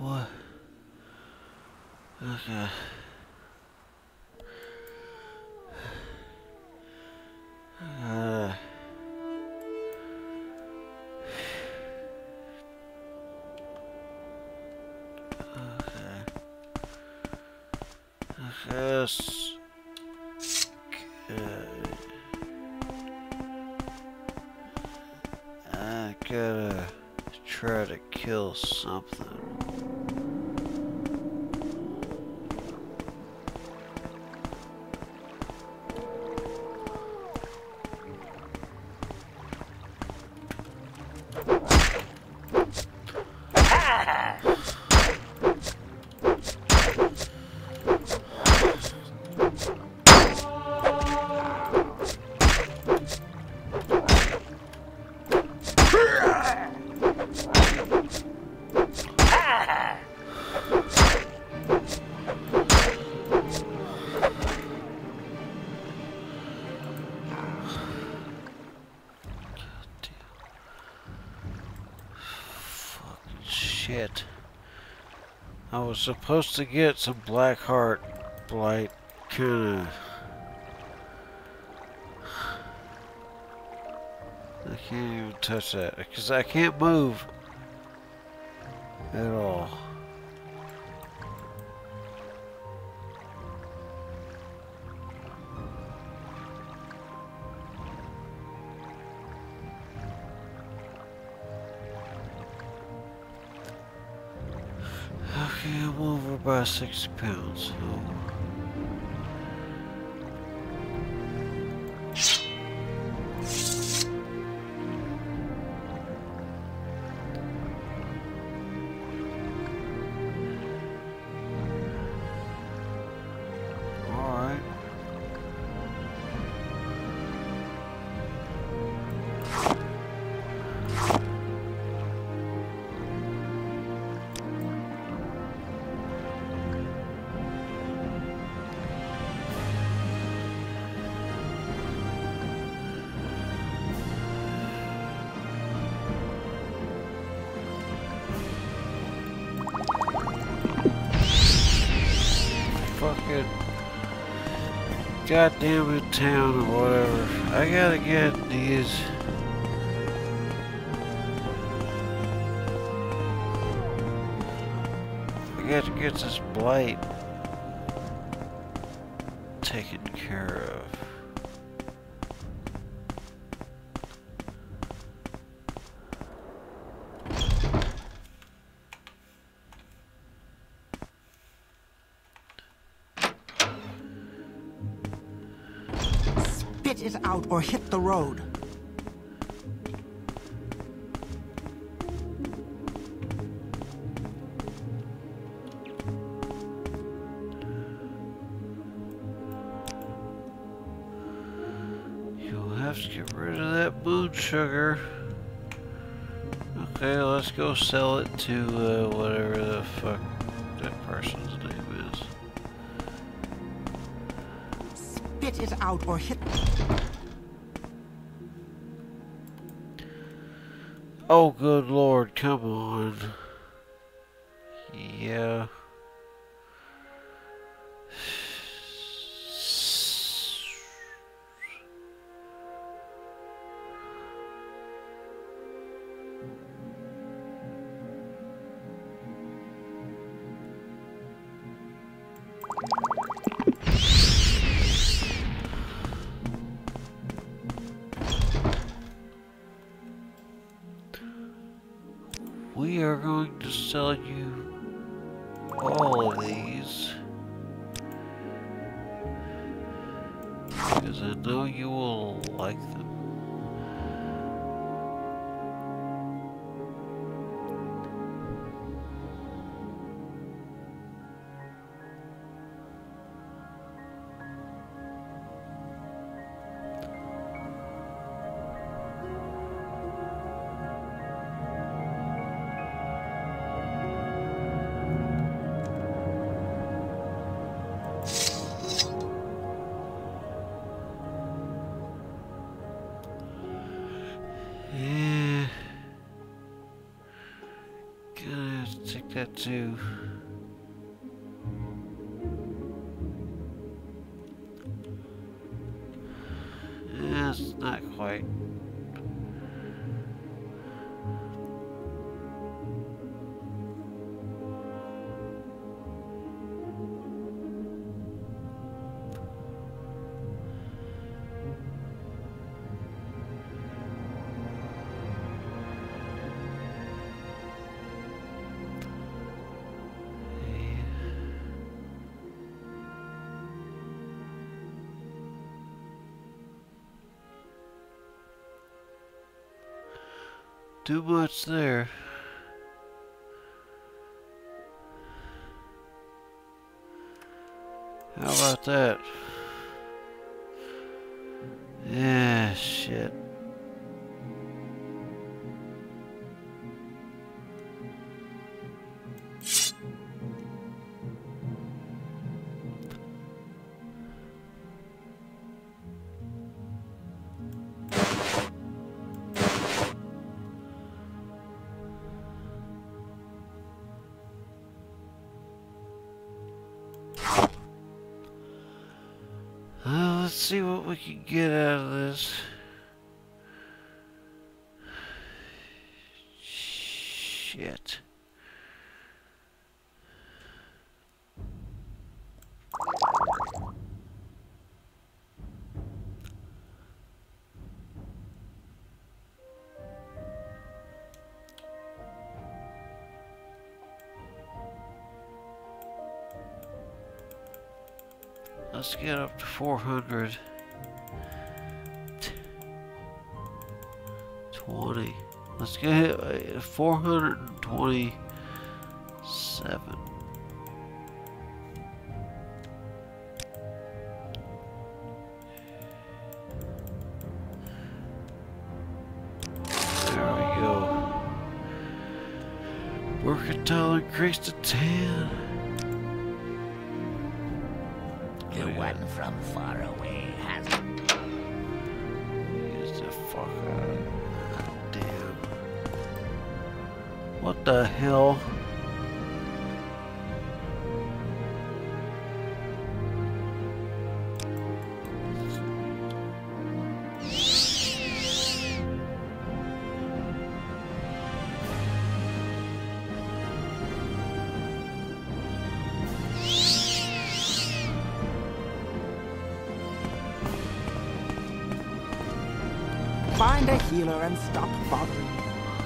what? Okay. Uh, okay. Yes. Good. I gotta try to kill something. Shit. I was supposed to get some black heart blight, kinda. I can't even touch that because I can't move at all. Okay, I'm over by 60 pounds. So. Alright. Fucking goddamn it town or whatever. I gotta get these. I got to get this blight taken care of. Spit it out or hit the road. You'll have to get rid of that moon sugar. Okay, let's go sell it to whatever the fuck that person's name is. Spit it out or hit. Oh, good lord, come on. Yeah. We are going to sell you all of these because I know you will like them. Yeah. Gonna Let's take that too. Yeah, it's not quite. Too much there. How about that? Yeah, shit. Let's see what we can get out of this. Shit. Let's get up to 400. 20. Let's get 427. There we go. Mercantile increased to 10. The one from far away has... Get the fuck out. God damn. What the hell? Find a healer and stop bothering me.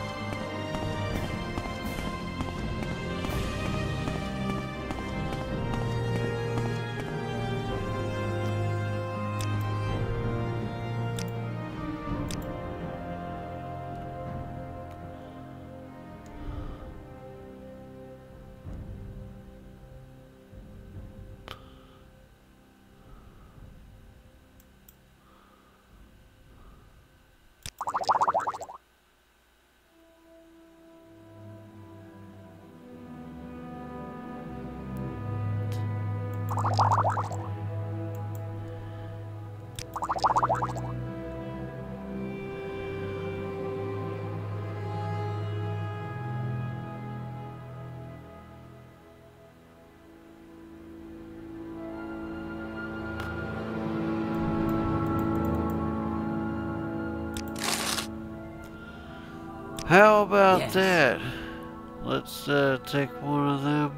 How about Yes. that? Let's take one of them.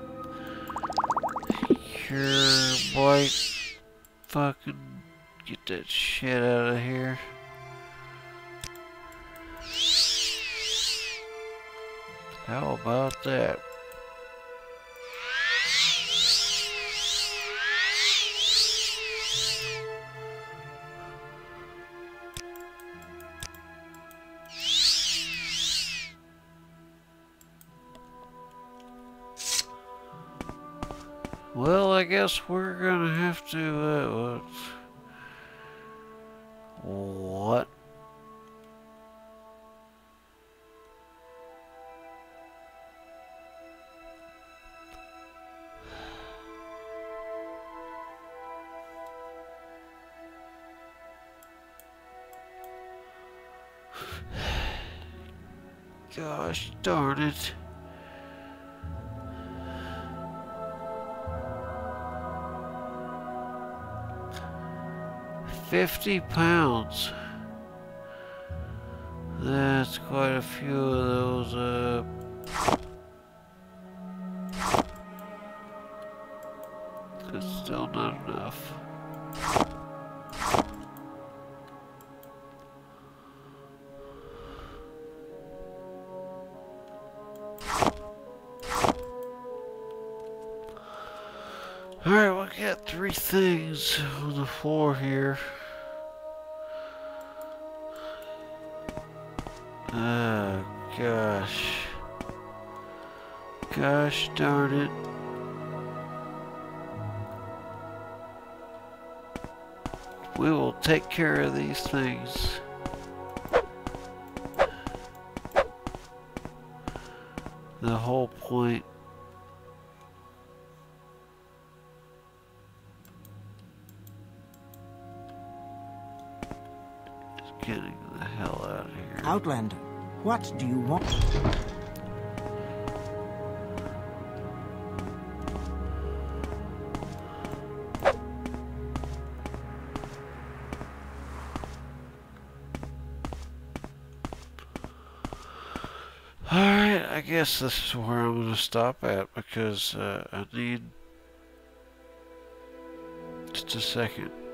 Cure blight. Fucking get that shit out of here. How about that? Well, I guess we're gonna have to, what? Gosh darn it. 50 pounds. That's quite a few of those. It's still not enough. Alright, we'll get 3 things on the floor here. Oh, gosh. Gosh darn it. We will take care of these things. The whole point is getting the hell out of here. Outlander, what do you want? Alright, I guess this is where I'm going to stop at because I need just a second.